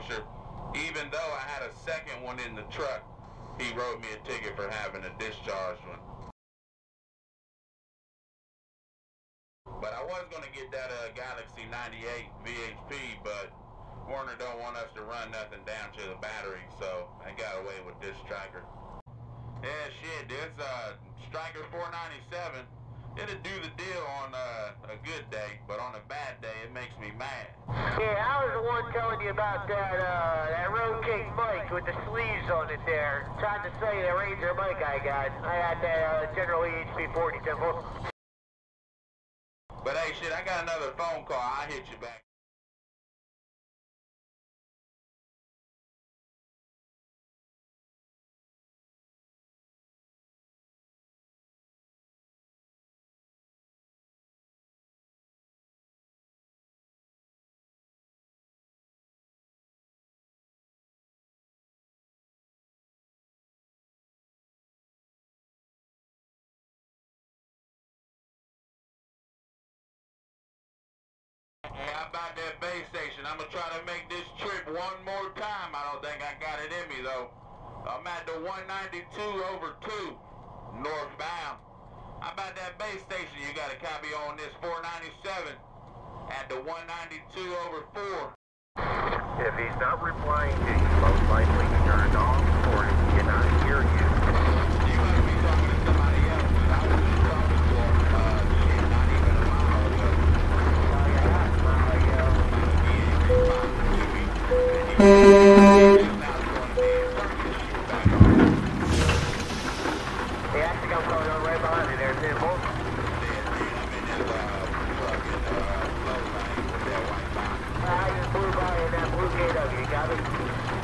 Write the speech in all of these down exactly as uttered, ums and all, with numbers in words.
officer, even though I had a second one in the truck, he wrote me a ticket for having a discharged one. But I was going to get that uh, Galaxy ninety-eight V H P, but Warner don't want us to run nothing down to the battery, so I got away with this Striker. Yeah, shit, this uh, Striker four ninety-seven, it'll do the deal on uh, a good day, but on a bad day, it makes me mad. Yeah, I was the one telling you about that, uh, that Road King mic with the sleeves on it there. Trying to say the Ranger mic I got. I had that uh, General E H P forty Temple. But hey, shit, I got another phone call. I'll hit you back. Hey, how about that base station? I'm gonna try to make this trip one more time. I don't think I got it in me though. I'm at the one ninety-two over two, northbound. How about that base station? You got a copy on this four ninety-seven at the one ninety-two over four. If he's not replying to you, most likely he turned off or he cannot hear you. You must be talking to somebody else, because I was just talking to him, uh, shit, not even a mile ago. Oh yeah, half a mile ago. He ain't responding to me. And he was just now going to be turning the shit back on. Hey, I think I'm coming on right behind you there, Temple. Yeah, dude, I'm in this, uh, fucking, uh, low lane with that white box. I just blew by in that blue K W, you got it?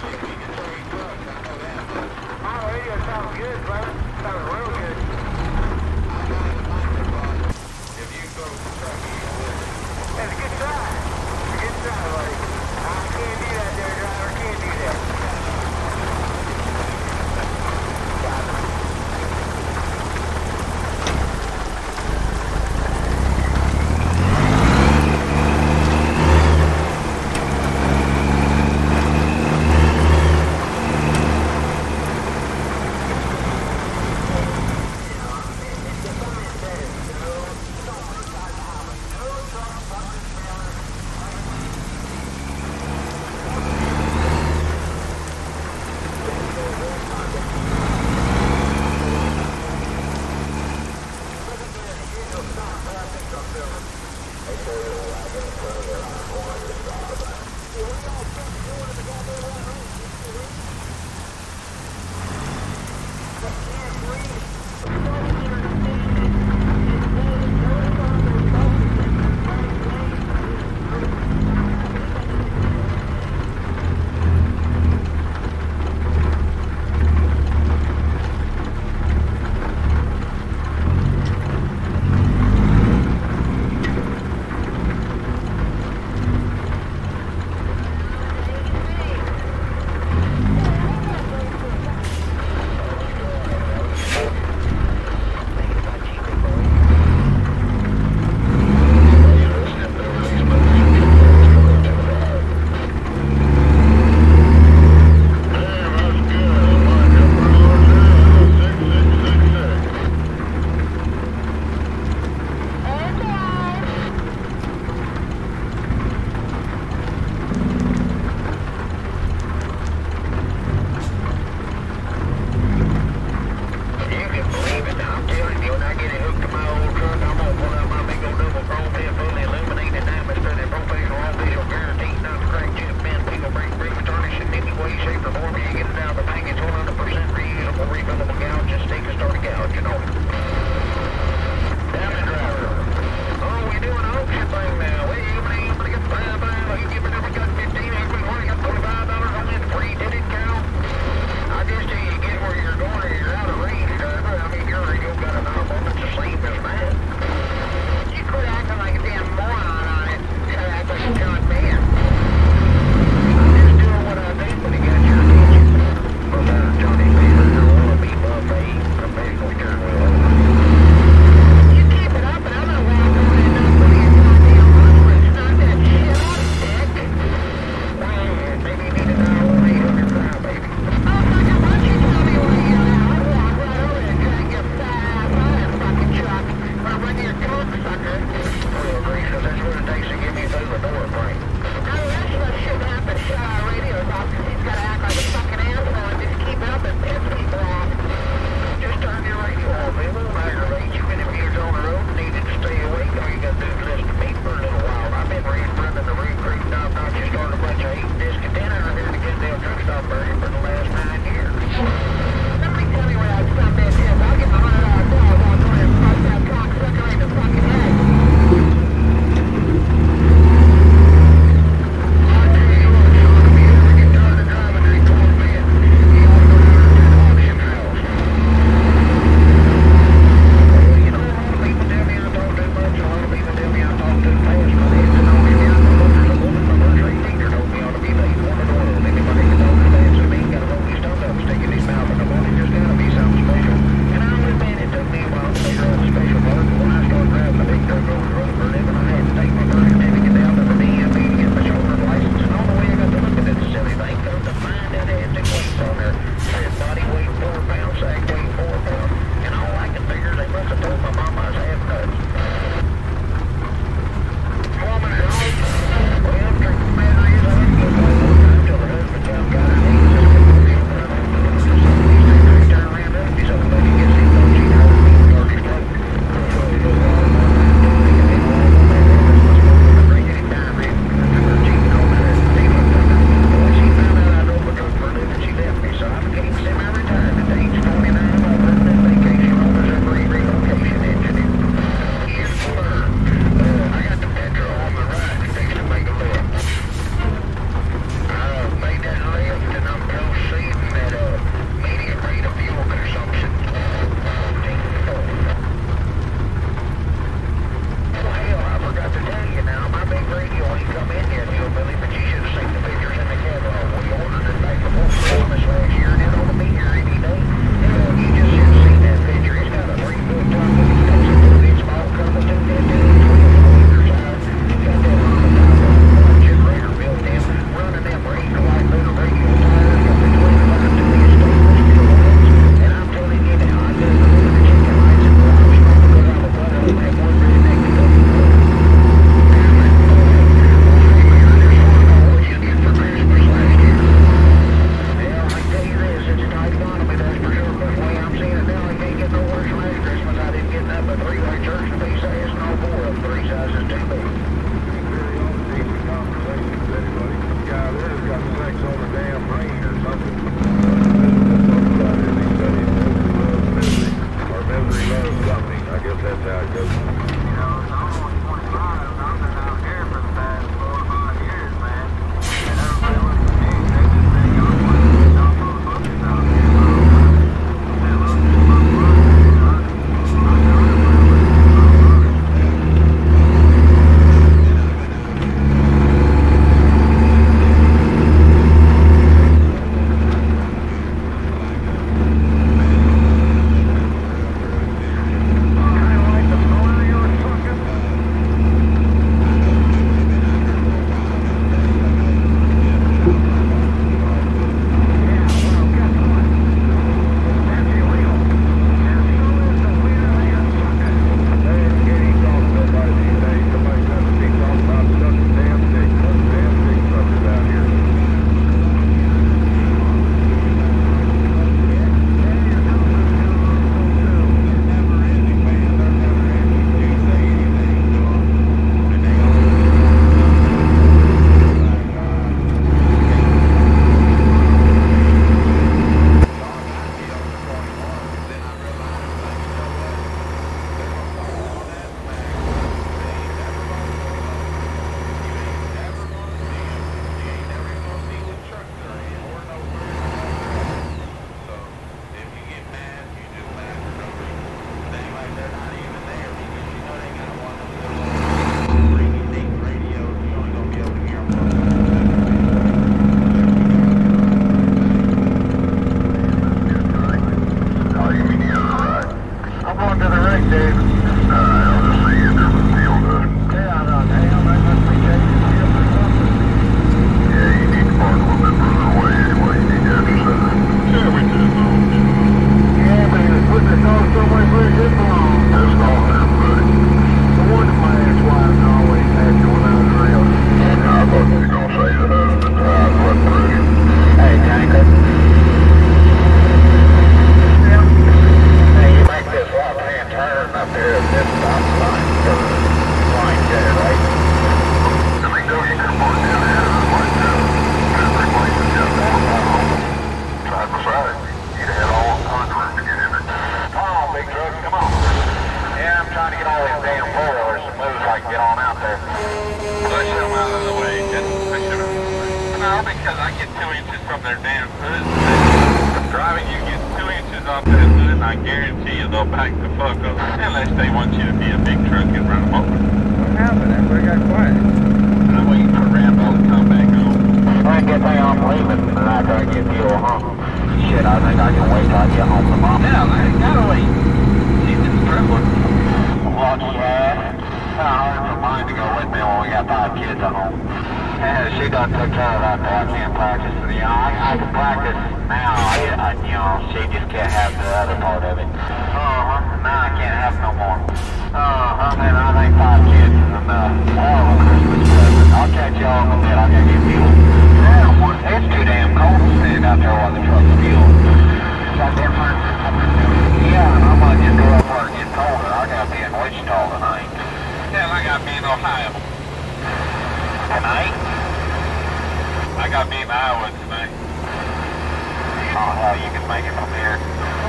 inches from their damn hood. Driving, you get two inches off that hood, and I guarantee you they'll back the fuck up. Unless they want you to be a big truck and run them over. What happened? Everybody got quiet. I'm waiting for Rambo to come back home. I guess I am leaving after I get fuel, huh? Shit, I think I can wait till I get home to mom. Yeah, I gotta wait. She's in trouble. What, yeah? It's hard for mine to go with me when we got five kids at home. Yeah, she done took care of that, though. I can't practice. You know, I, I can practice now. I, I, you know, she just can't have the other part of it. Uh-huh. Now I can't have no more. Uh-huh. And I think five kids is enough. All of a Christmas present. I'll catch y'all in a bit. I gotta get fuel. Yeah, it's too damn cold to stand out there while the truck's fuel. Is that different? Yeah, I'm gonna just go up where it gets colder. I gotta be in Wichita tonight. Hell, I gotta be in Ohio. Tonight? I gotta be in Iowa tonight. Oh, hell, you can make it from here.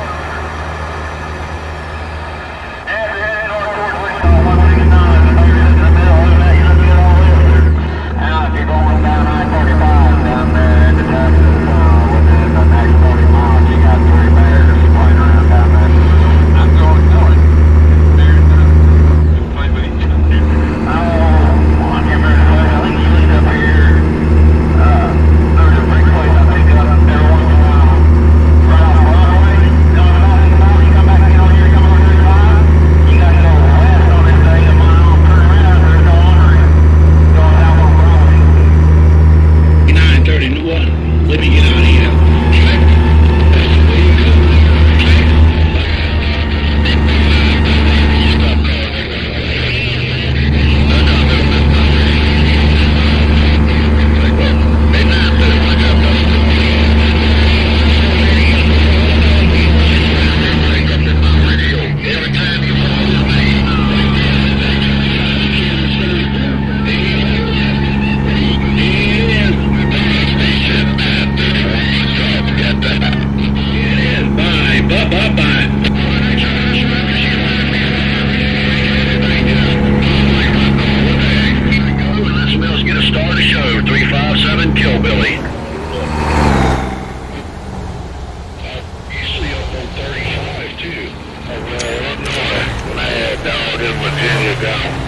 Yeah, if you're heading north towards Wichita, one sixty-nine, if you're in the middle of that, you'll get all this. Now, if you're going down I thirty-five down there into Texas, uh, within the next forty miles, you got three bears playing around down there. I'm going north. Bears uh, play with each other. Oh, I can't remember the place. I think you lived up here. Uh, there's a big place I pick up every once in a while. Right off Broadway. Going about in the morning, you come back down here, come on thirty-five. You got to go west on this thing, a mile, turn around, there's no honoring. Going down on Broadway. nine thirty-one. Let me get out of here. That's the way you go. Stop calling me. No, no, no, no, no. They nine thirty when I got done. Break up in my radio. Every time you call this name, bye, bye, bye, bye. Smells get a star to show. three five seven Kill Billy. You see up on thirty-five too. Oh, mad dog in Virginia down.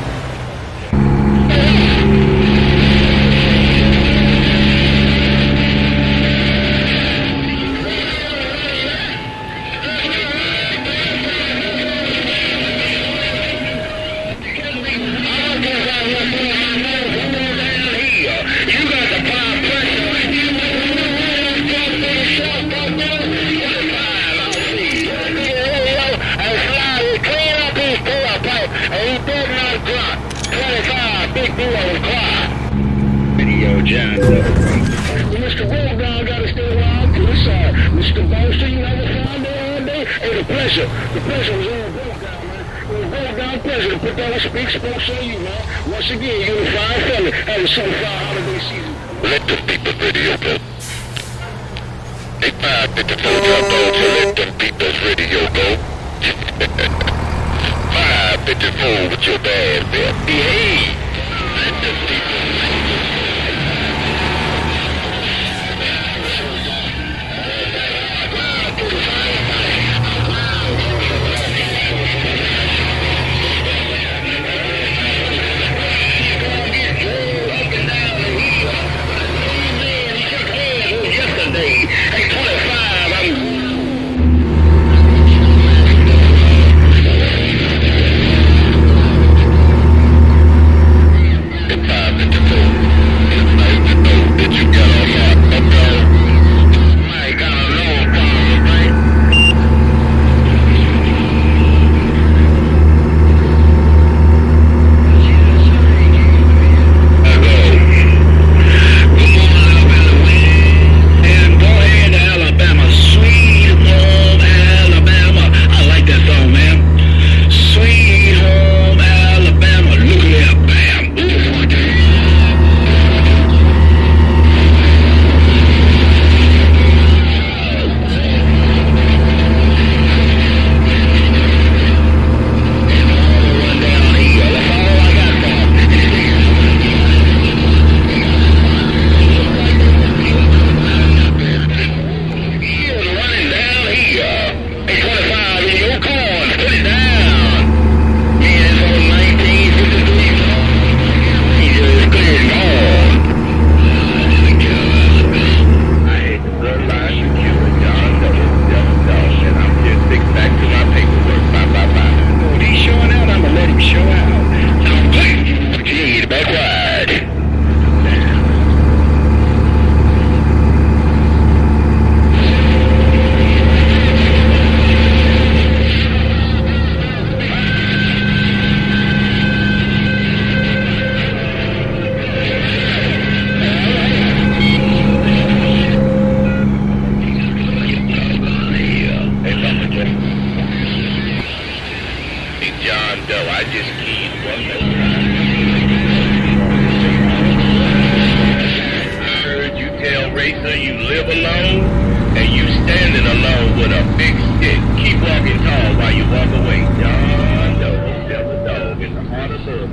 Video John. Mister Road Dog got to stay around to the side. Mister Boaster, you never found there all day? Hey, the pressure. The pressure was all broke down, man. It was broke down pressure to put down a big spokes on you, man. Once again, you're the fine fella having some fine holiday season. Let them people video go. They five fifty-four dropped on to let them people's radio go. five fifty-four with your bad bit. Behave. Let them people live alone, and you standing alone with a big stick. Keep walking tall while you walk away. John Doe, devil dog in the heart of love.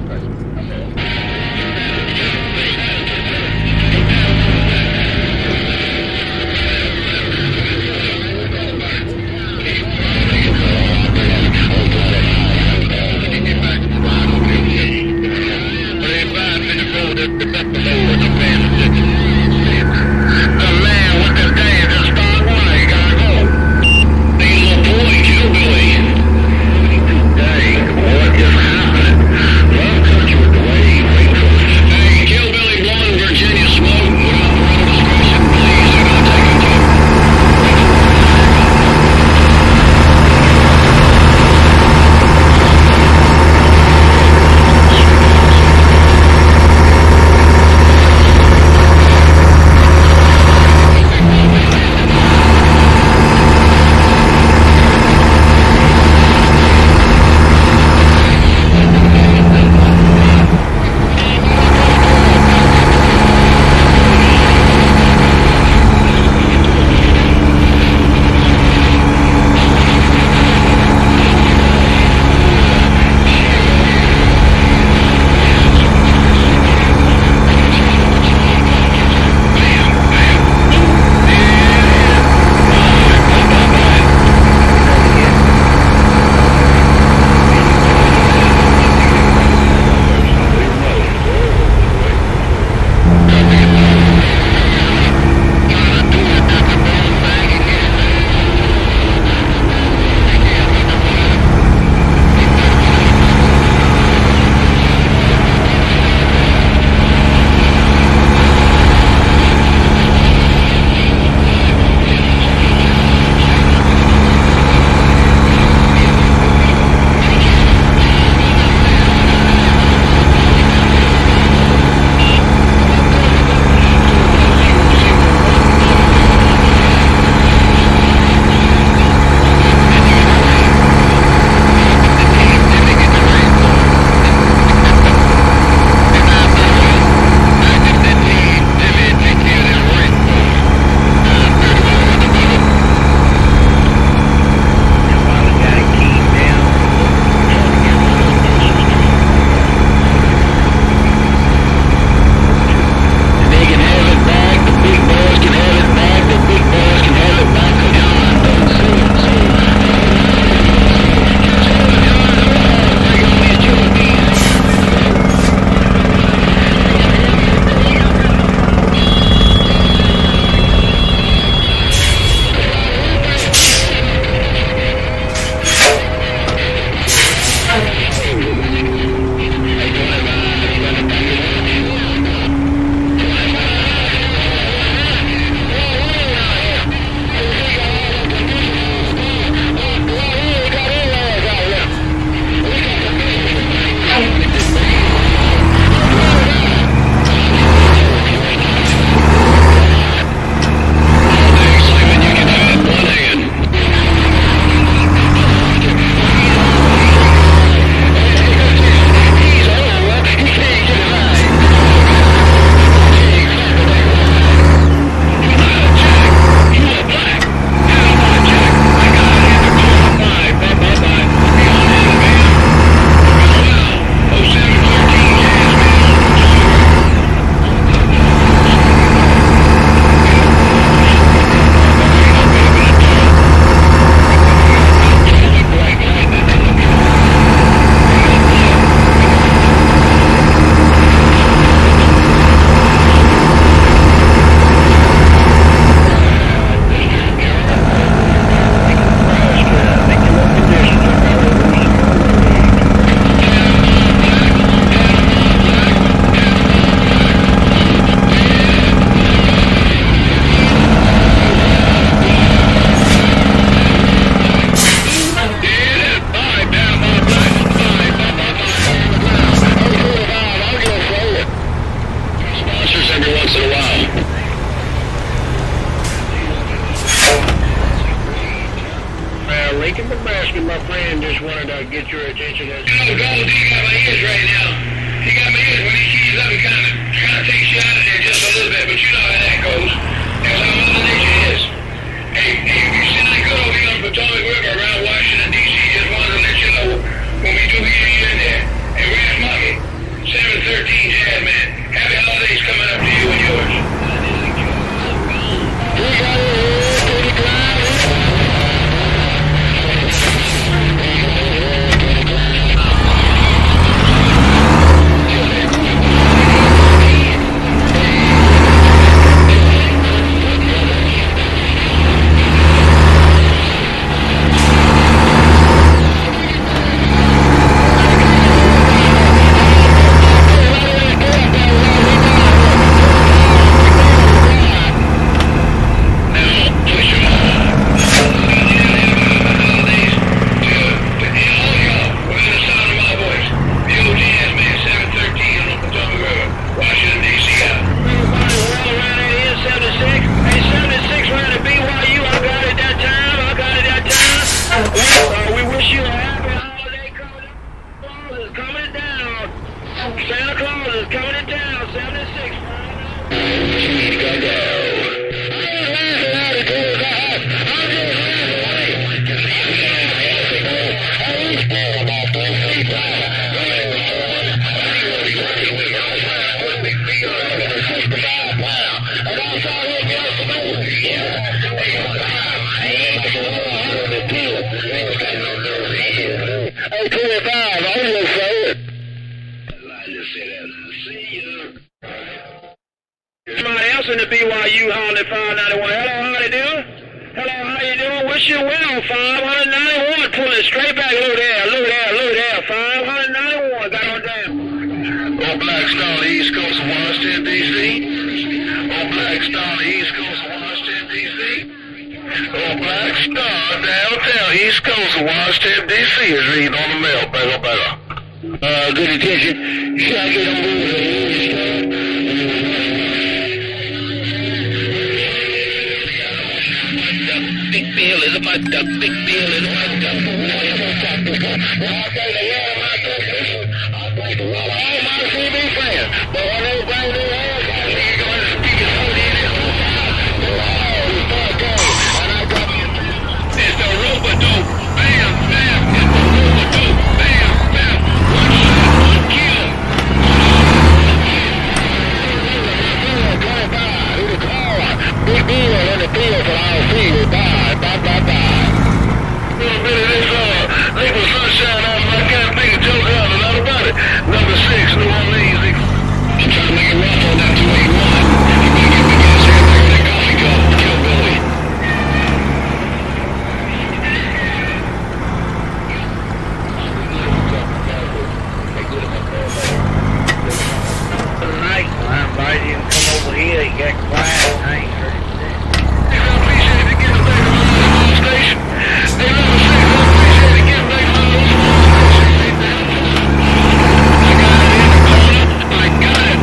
Lincoln Nebraska, my friend, just wanted to get your attention. As you know, Gold, he got my ears right now. He got my ears. When he keys up, he kind of kind of takes you out of there just a little bit, but you know how that goes. There's all other nations. Road twenty-five, I was gonna say it. I just said that. See you. Somebody else in the B Y U Holly five ninety-one. Hello, how you doing? Hello, how you doing? What's your win on five ninety-one? Pulling straight back. Look there, look there, look there. five ninety-one. Got on down. On Black Star, the East Coast of Washington, D C. On Black Star, the East Coast of Washington, D C. On Black Star, downtown, East Coast of Washington, D C is reading on the mail. Better, better. Uh, good attention. Should I get on board with the big bill is about the big bill is about the I thank all my T V friends, but when they bring me home, they're going to speak it over in it. And I got it's the rope-a-dope. Bam, bam, it's the rope-a-dope. Bam, bam, one shot, one kill. twenty-five, who the car? Big deal in the field for our field. Bye, bye, bye, bye. A little bit of this, uh, liquid sunshine on my can't make a joke out of that about it. Number six, New Orleans. I'm trying to make it rough on that two eighty-one. You better get the gas here, bring that coffee cup, kill Billy. Tonight, when I invited him to come over here, he got quiet. I ain't heard him say. Hey, I appreciate it getting back to my station. Hey, number six, I appreciate it getting back to my station. I got it in the corner. I got it.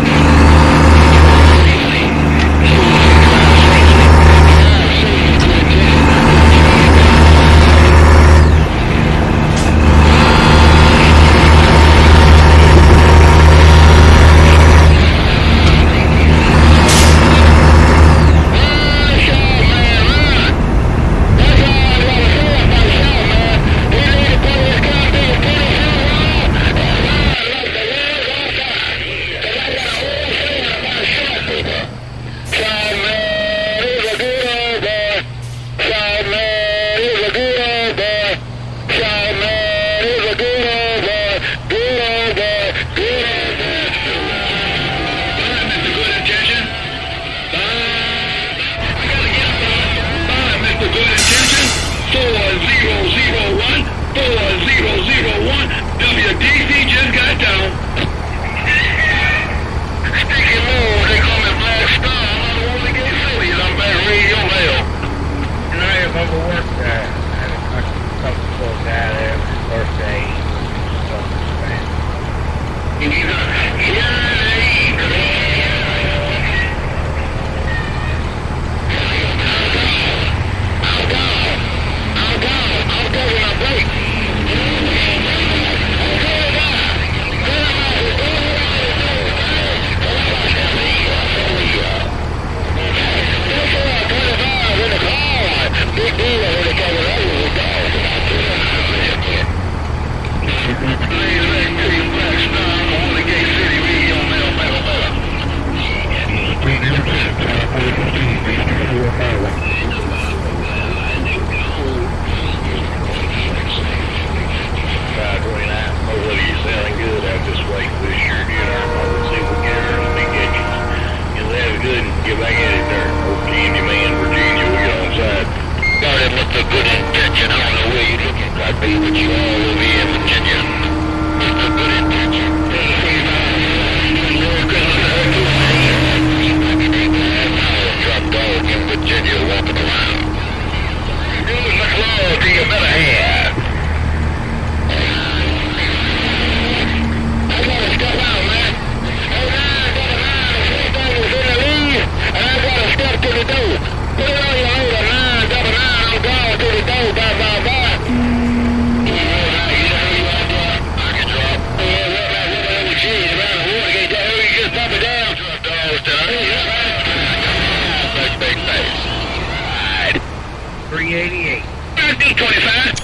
three eighty-eight. D twenty-five.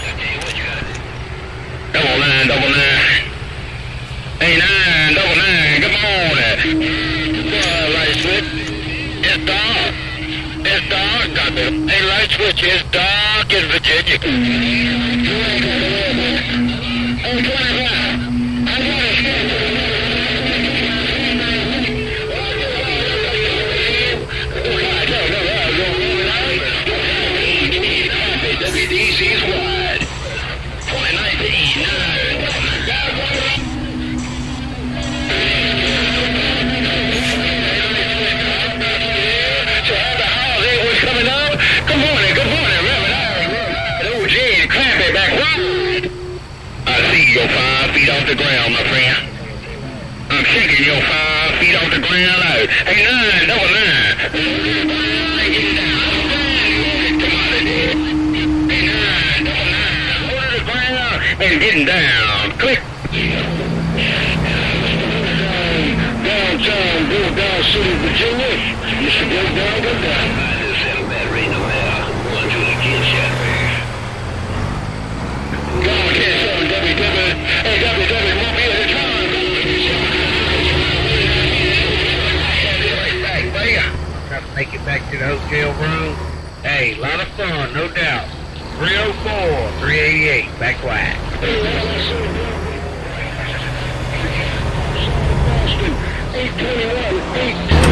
Double nine, double nine. Hey, nine, double nine. Come on. Uh, light switch. It's dark. It's dark. Got the hey, light switch is dark in Virginia. D C Squad. twenty nineteen, nine. So how the holiday was coming up? Good morning, good morning, Reverend Aaron. O J and Clampy back wide. I see your five feet off the ground, my friend. I'm checking your five feet off the ground out. Hey, nine, double nine. Get it down. Come on, hey, nine, double nine. Hold it to the ground and getting down. Click. Downtown, Bulldog City, Virginia. Mister Go Down, Go Down. I just had a battery in the mail. One to the kid shatter. God can't tell W W. Hey, W W won't be at the time. Try to make it back to the hotel room. Hey, a lot of fun, no doubt. three oh four, three eighty-eight, back wide. eight twenty-one, eight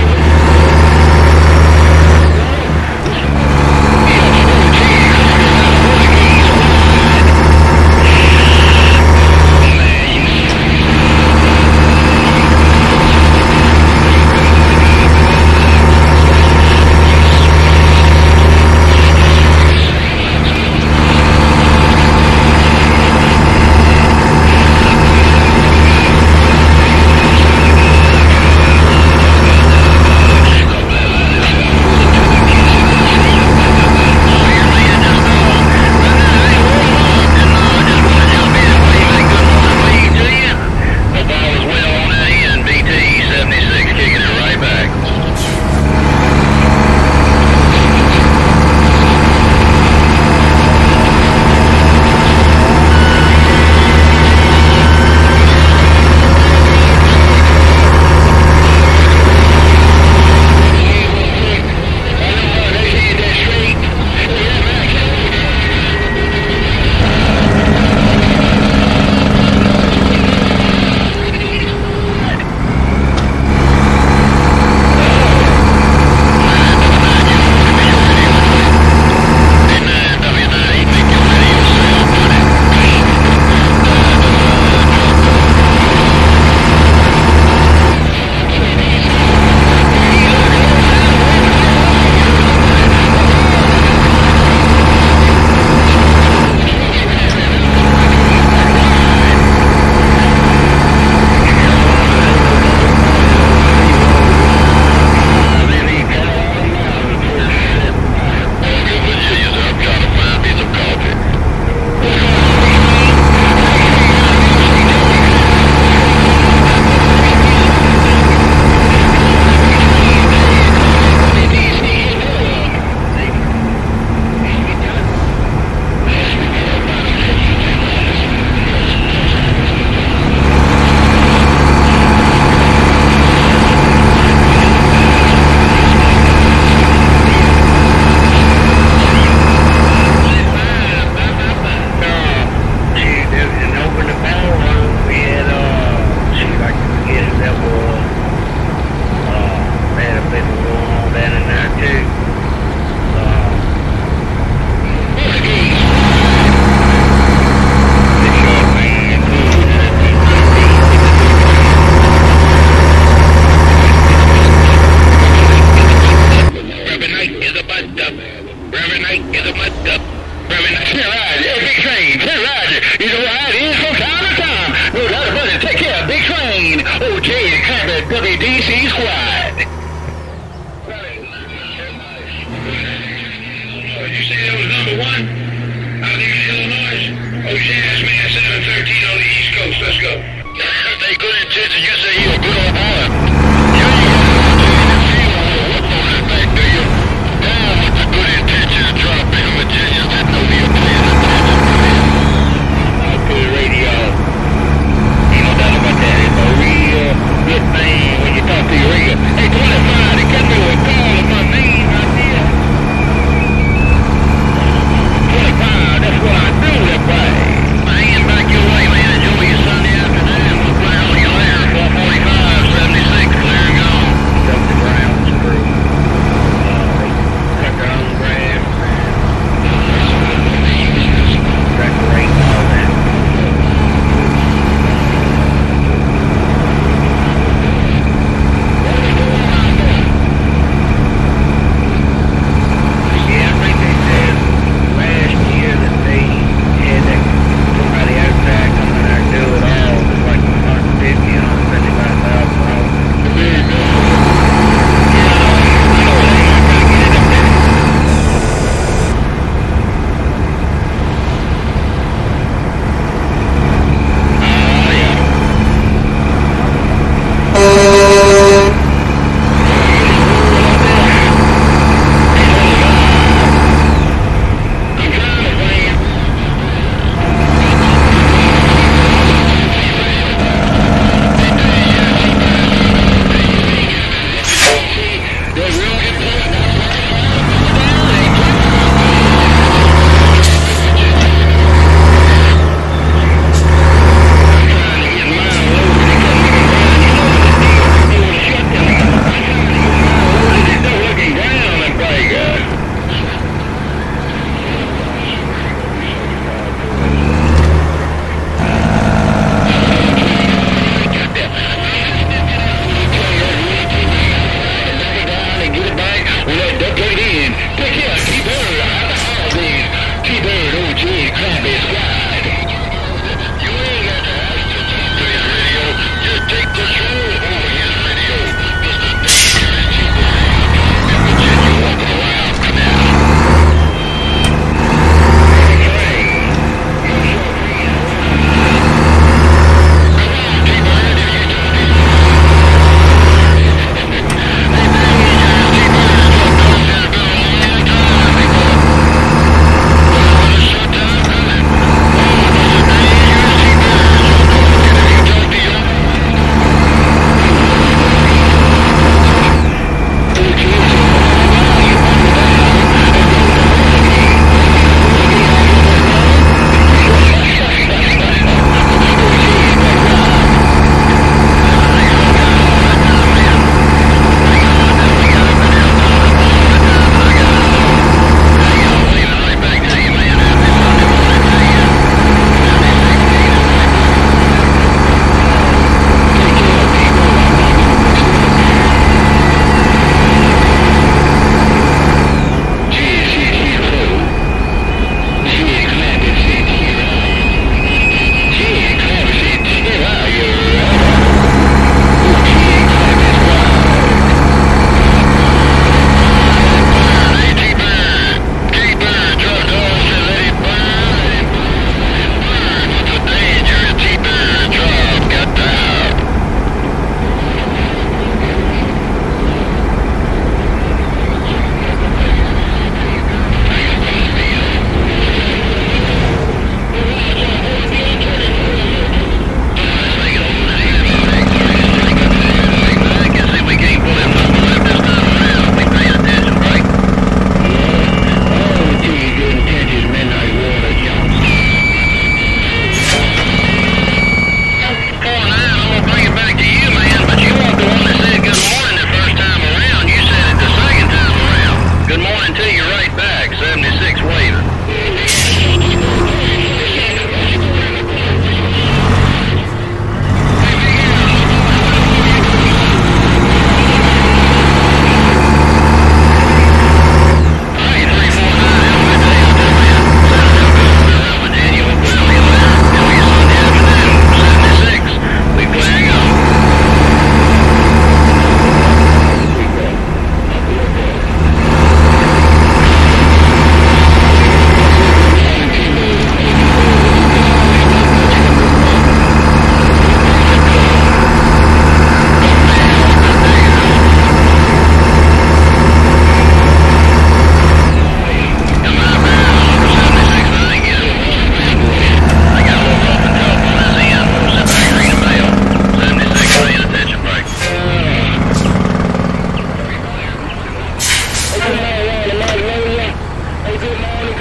W D C Squad. What did you say that was number one? Out there in Illinois? Oh, Jazz Man, seven thirteen on the East Coast. Let's go. They good intentions. You say you a good old boy. You ain't got to on that back, do you? Down with the good intentions. Drop in Virginia. That know the opinion attention. I'll put the radio. You know nothing about that. It's a real good thing when you talk to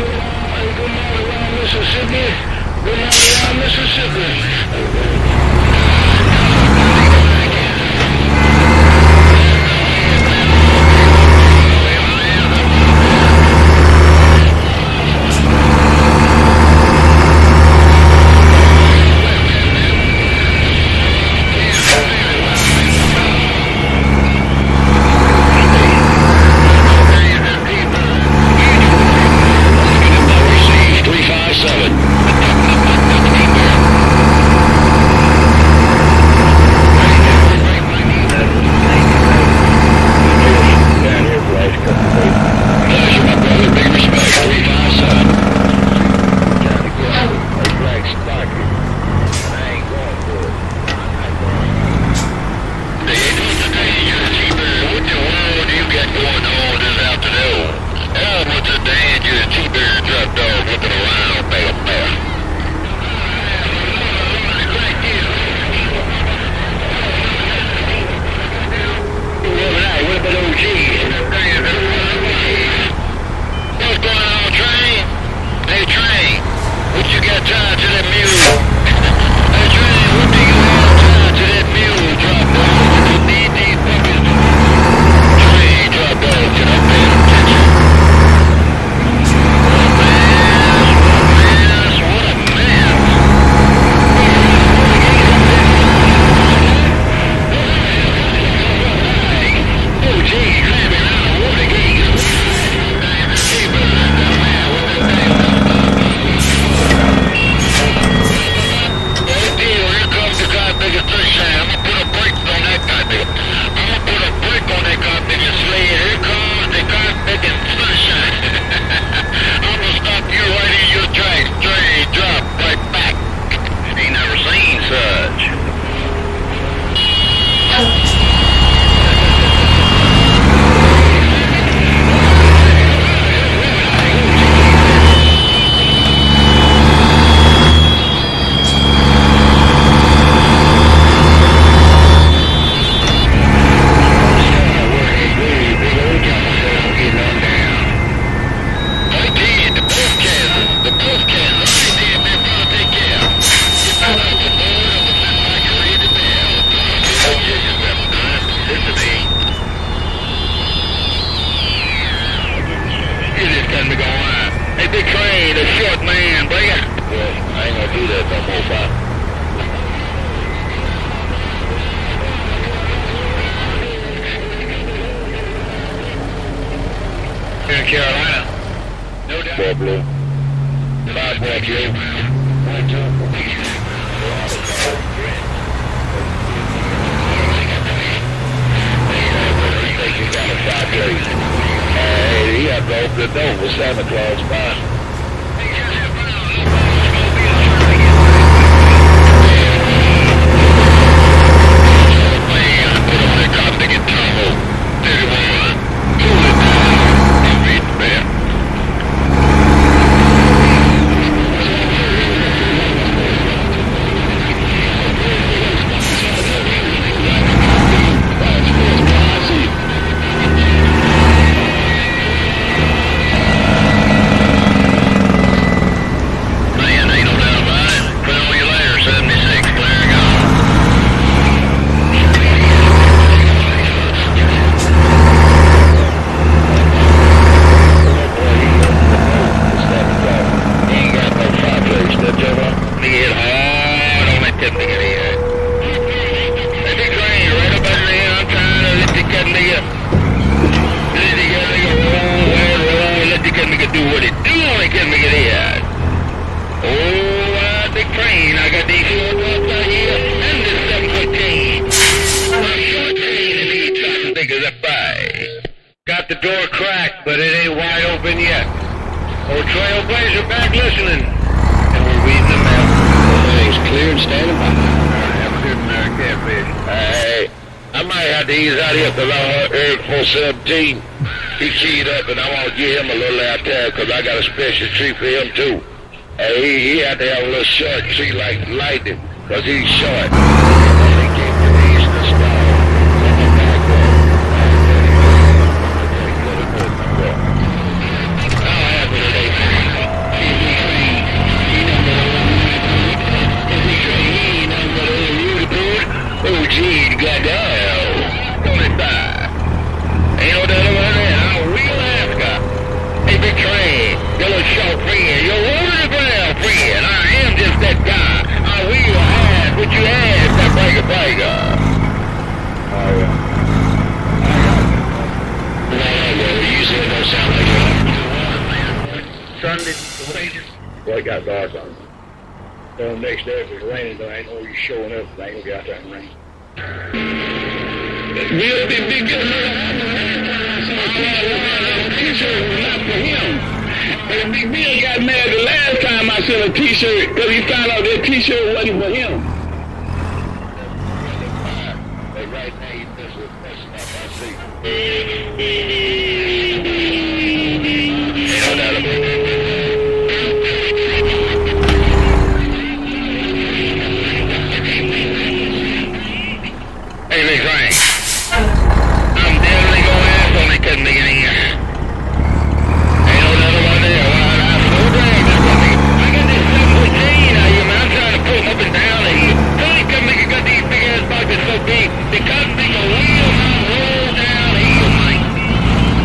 Good morning, Round Mississippi. Good morning, Round Mississippi. Carolina. No doubt. Four blue. Five black blue. One, two. You got a five blue. Hey, he had to open the door with Santa Claus, man. Got the door cracked, but it ain't wide open yet. Oh, Trailblazer back listening. And we're reading the map. Everything's clear and standing by. Have a good night, catfish. Hey, I might have to ease out here because I heard four seventeen. He keyed up and I want to give him a little out there because I got a special treat for him too. Hey, he, he had to have a little short treat like lightning because he's short. Oh, friend. You're over the ground, friend. I am just that guy. I will ask what you ask, that breaker breaker. Oh, yeah. No, no, you said it don't sound like that. Sunday, later. Well, it got dark on me. So next day, if it's raining, there ain't no you showing up. They ain't gonna get out there and rain. Bill, big, big, good. T-shirt was not for him. And Big Bill got mad the last time I sent a T-shirt because he found out that T-shirt wasn't for him. But right now, he's messing with messing up. I see. Ain't no doubt about it. Hey, Big Frank. I'm definitely gonna ask on it, couldn't be any. Ain't no doubt about it. Well, I'm so glad this one. I got this seven fourteen out here, man. I'm trying to pull them up and down here. Tony couldn't make it got these big ass boxes so big. They couldn't make a wheel not roll down here, Mike.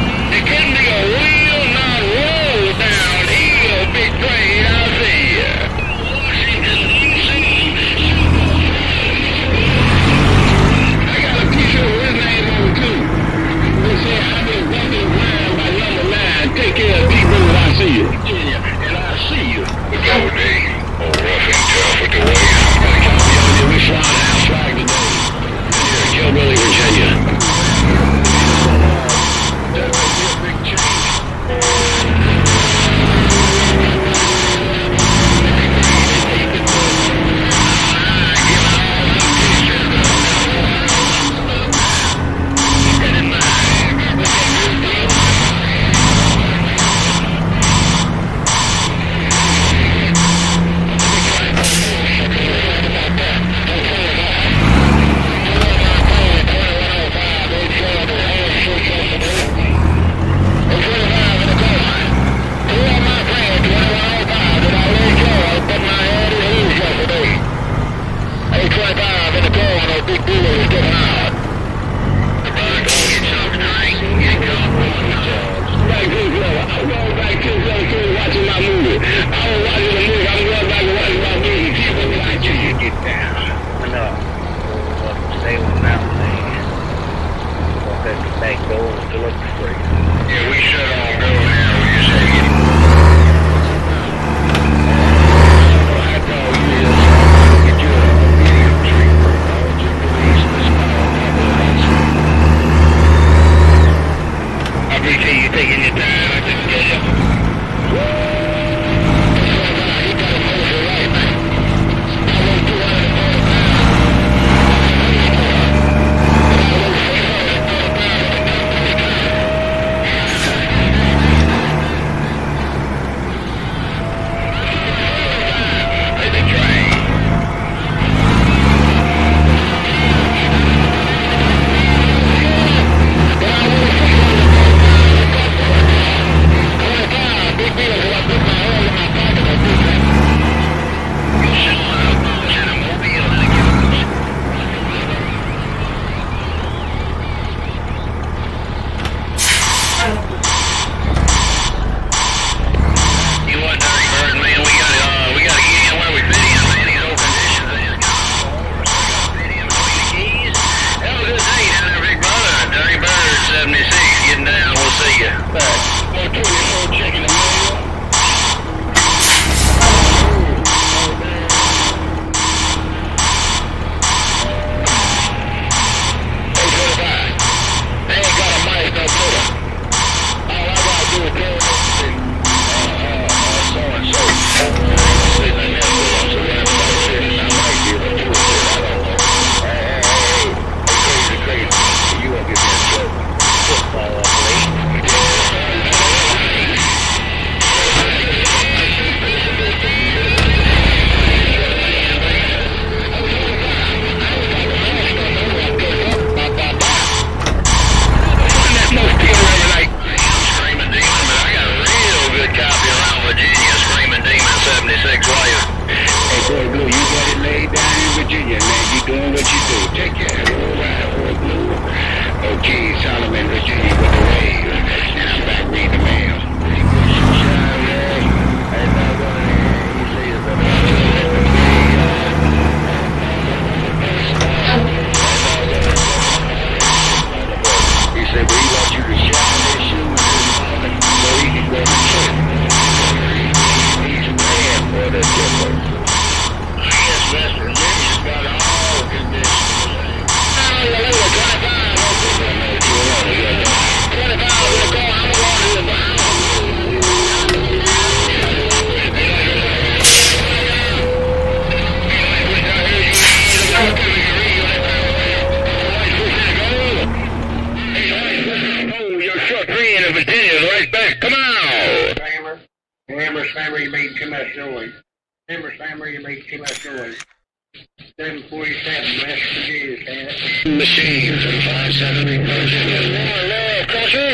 where you made too much noise. Remember, Sam, where you made too much noise. seven forty-seven, West Virginia, Sam. Machines and five seventy Virginia. Hello, country.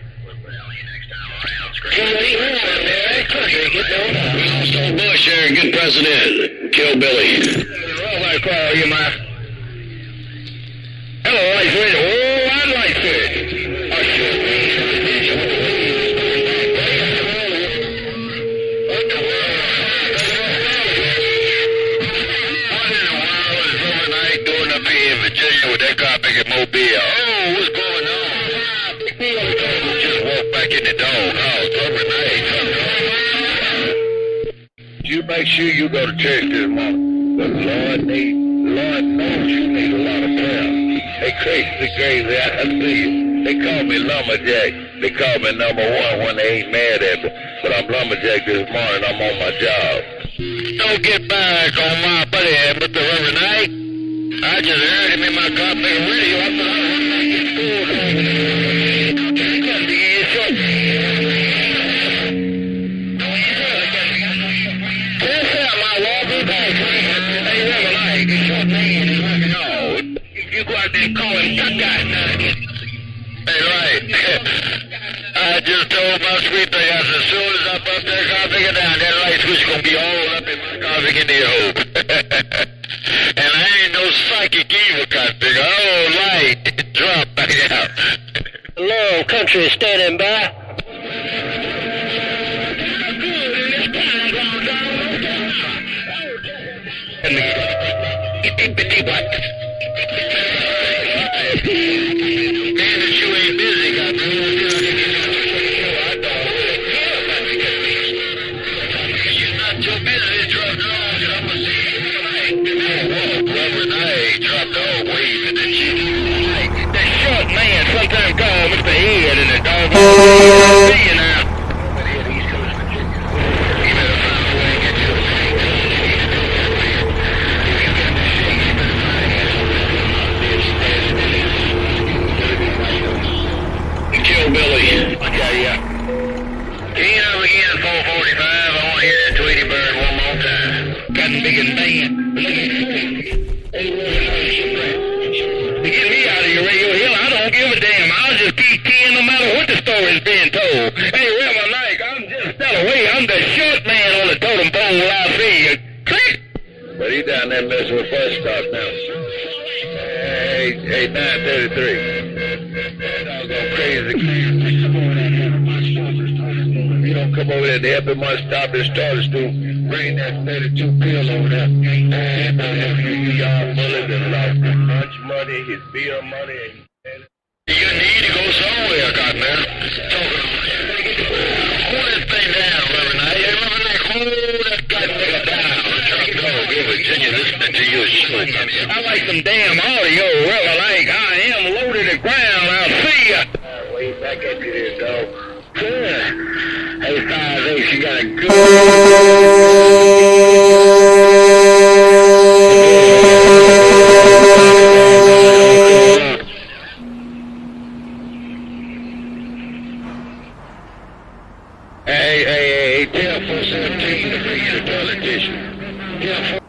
Austin Bush here, good president. Kill Billy. Well, I call you, my. Hello, Lightfoot. Oh, I'm Lightfoot. I should be. What the world? What in the world is overnight doing up here in Virginia with that car big at Mobile? Oh, what's going on? Just walk back in the doghouse overnight. You make sure you go to church this morning. But Lord, need, Lord knows you need a lot of prayer. They crazy, crazy. I see you. They call me Lumberjack. They call me number one when they ain't mad at me. But I'm Lumberjack this morning. I'm on my job. Don't get back on my buddy, Mister Reverend Knight. I just heard him in my car playing radio. I thought I was like in school. You go out there and call him cut guy now again. Hey, right. I just told my sweet thing, I said, as soon as I bust that car figure down, that light switch gonna be all up in my car figure near hope. And I ain't no psychic evil car figure. Oh, light, drop back out. Hello, country standing by. Sometimes call Mister Ed and the dog see you now. Kill Billy. I tell ya. Key up again, four forty-five. I want to hear that Tweety Bird one more time. Got big and bad. To get me out of your radio hill, I don't give a damn. I'll just keep keying no matter what the story's being told. Hey, Reverend Knight, I'm just still away. I'm the short man on the totem pole. I see you. Click. But he down there messing with bus stop now. Hey, hey, nine thirty-three. That doggone crazy. You don't come over there to help him on stop his starters to bring that thirty-two pill over there. And uh, you y'all bullets and lost his lunch money, his beer money. You need to go somewhere, Cotton. Hold that thing down, Reverend Knight. Hey, Reverend Knight, hold that goddamn nigga down. Truck dog in Virginia listening to your show. I like some damn audio, Reverend Knight. I am loaded to ground. I'll see ya. Uh, way back at you there, dog. Good. Hey, five eight, you got a good... Hey, hey, hey, tell four seventeen to bring you the politician. Tell